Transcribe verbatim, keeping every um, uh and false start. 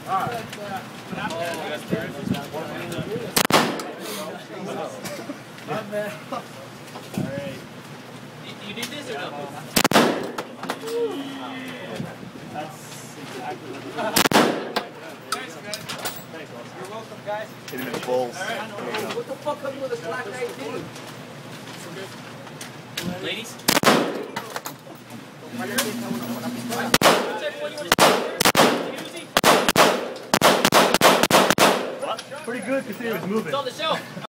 You did this or no? That's exactly what Thanks, guys. You're welcome, guys. Hit him in the balls. What the fuck comes with a slack nineteen? Ladies? Pretty good considering he was moving. It's on the shelf.